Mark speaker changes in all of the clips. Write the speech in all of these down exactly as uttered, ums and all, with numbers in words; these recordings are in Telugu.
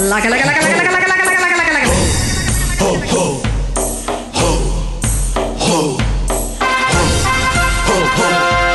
Speaker 1: లక లక లక లక లక లక లక లక లక హో హో హో హో హో హో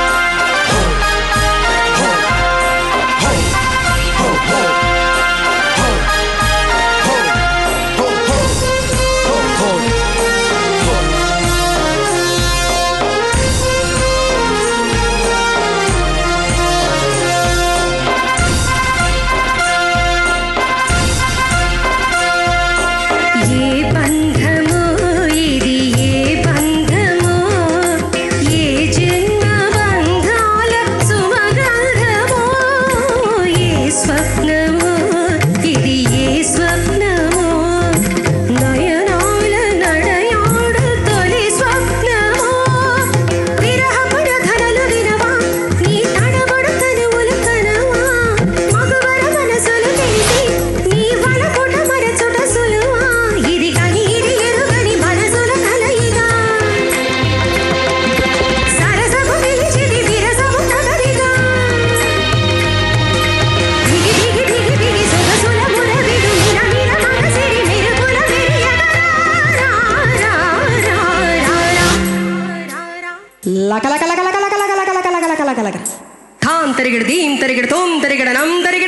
Speaker 1: లక లక లక లక లక లక లక లక లక లక లక ఖాం తరిగిడ దీం తరిగిడ తోం తరిగిడ నం తరిగిడ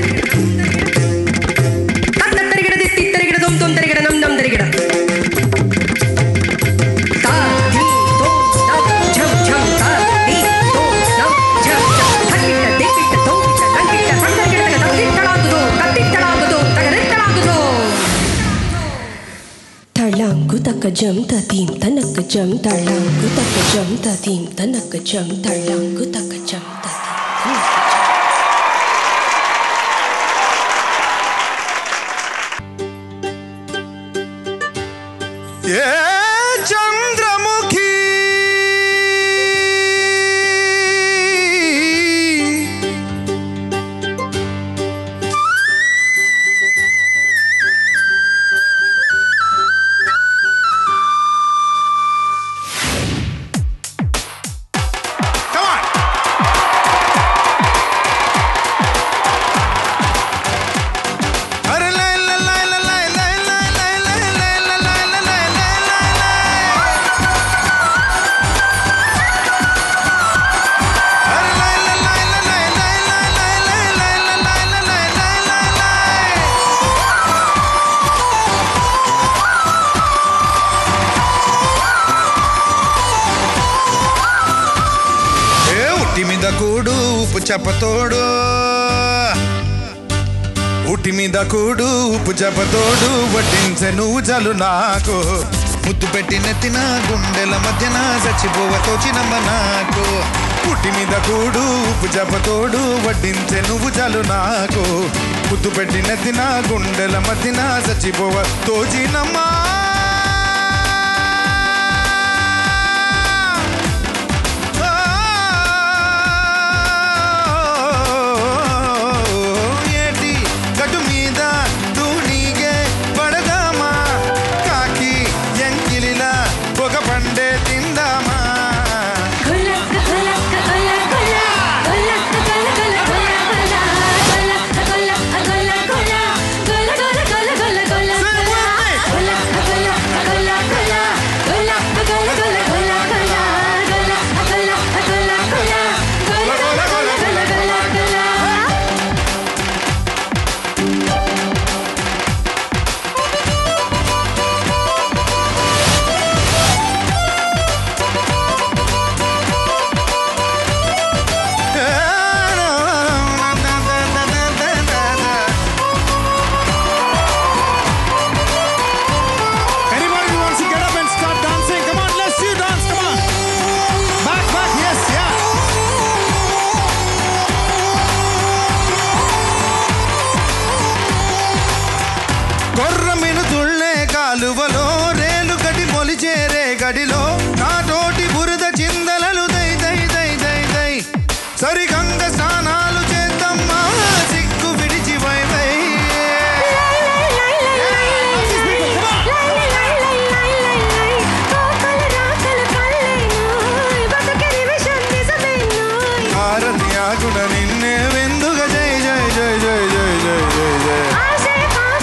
Speaker 1: తత్త తరిగిడ దిత్తి తరిగిడ తోం తోం తరిగిడ నం నం తరిగిడ తా ది తో నం ఝం ఝం తా ది తో నం ఝం ఝం హకిట దిక్కిట తోకిట నంకిట సంతరిగిడ తగ తక్కిట్టలాగుదో కత్తిట్టలాగుదో తగరిట్టలాగుదో తళంగు తక్క జం తీం తనక జం తళంగు తక్క జం తీం తనక జం తళంగు తక్క జం తీం
Speaker 2: ఏ చంద్రముఖి కూడు ఉప్పు చెప్పతోడు ఉట్టి మీద కూడు ఉప్పు చెప్పతోడు వడ్డించే నువ్వు చాలు నాకు ముద్దు పెట్టి నెత్తిన గుండెల మధ్యన చచ్చిపోవ తోచినమ్మ నాకు ఉట్టి మీద కూడు ఉప్పు చెప్పతోడు వడ్డించే నువ్వు చాలు నాకు ముద్దు పెట్టి నెత్తిన గుండెల మధ్యన చచ్చిపోవ తోచినమ్మా కాలువలో రేలు గడి మొలిచేరే గడిలో నా తోటి బురద చిందలలు దై దై దై దై దై సరిగంగ స్నానాలు చేద్దామా సిగ్గు విడిచి వై వై ఆరతి ఆగుడ నిన్నే వెందుగ జై జై జై జై జై జై జై జై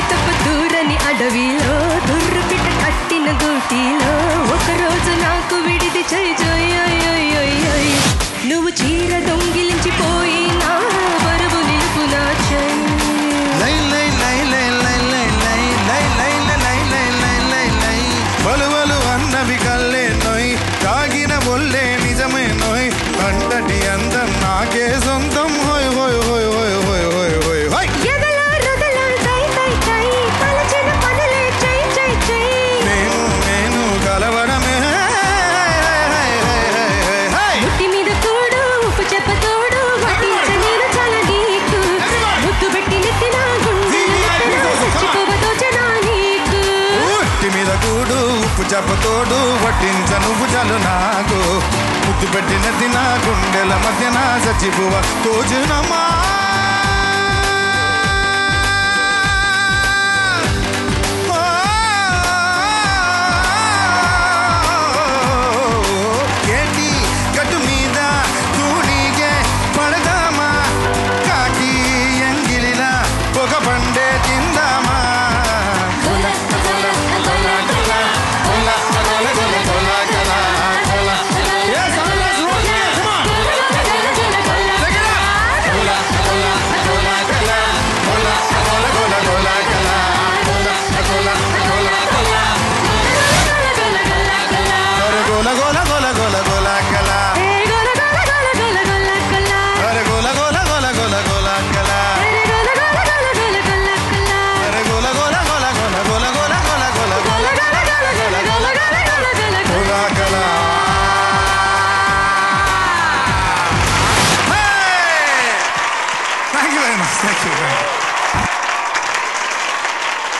Speaker 1: సీతపు దూరని అడవిలో దుర్రు పిట్ట కట్టిన గూటిలో ఒకరోజు నాకు విడిది చై జోయ్ నువ్వు చీర దొంగిలించిపోయి నా బరువు నిలుపు నా చై
Speaker 2: లై లై లై లై లై లై లై లై లై లై లై లై లై లై బలువలు అన్నవి కల్లే నోయ్ తాగిన ఒళ్ళే నిజమే నోయ్ అంతటి అందం నాకే సొంతం హోయ్ హోయ్ హోయ్ హోయ్ హోయ్ హోయ్ హోయ్ హోయ్
Speaker 1: ఎదలా రదలా తై తై తై తలచిన పనులే చై చై చై
Speaker 2: నేను నేను కలవడమే
Speaker 1: ముట్టి మీద తోడు ఉప్పు చెప్ప తోడు వడ్డించ నేను చాలా నీకు ముద్దు పెట్టి నెత్తిన గుండె చచ్చిపోవతో జనా నీకు
Speaker 2: ముట్టి మీద కూడు ఉప్పు చెప్పతోడు వడ్డించ నువ్వు చాలు నాకు ముద్దు పెట్టిన తిన గుండెల మధ్యన చచ్చిపోవ తోచునమ్మా